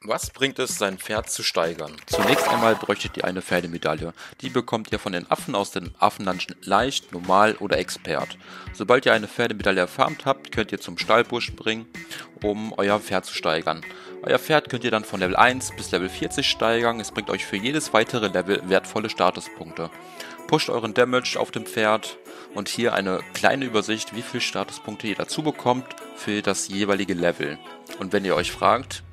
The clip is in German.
Was bringt es, sein Pferd zu steigern? Zunächst einmal bräuchtet ihr eine Pferdemedaille. Die bekommt ihr von den Affen aus dem Affendungeon leicht, normal oder Expert. Sobald ihr eine Pferdemedaille erfarmt habt, könnt ihr zum Stallburschen bringen, um euer Pferd zu steigern. Euer Pferd könnt ihr dann von Level 1 bis Level 40 steigern. Es bringt euch für jedes weitere Level wertvolle Statuspunkte. Pusht euren Damage auf dem Pferd und hier eine kleine Übersicht, wie viele Statuspunkte ihr dazu bekommt für das jeweilige Level. Und wenn ihr euch fragt,